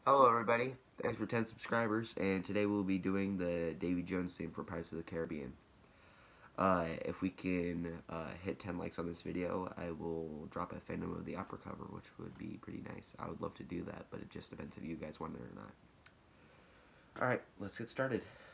Hello everybody, thanks for 10 subscribers, and today we'll be doing the Davy Jones theme for Pirates of the Caribbean. If we can hit 10 likes on this video, I will drop a Phantom of the Opera cover, which would be pretty nice. I would love to do that, but it just depends if you guys want it or not. Alright, let's get started.